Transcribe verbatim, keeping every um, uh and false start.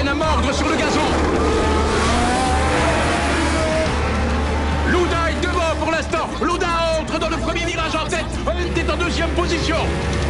peine à mordre sur le gazon. Lauda est devant pour l'instant. Lauda entre dans le premier virage en tête. Hunt est en deuxième position.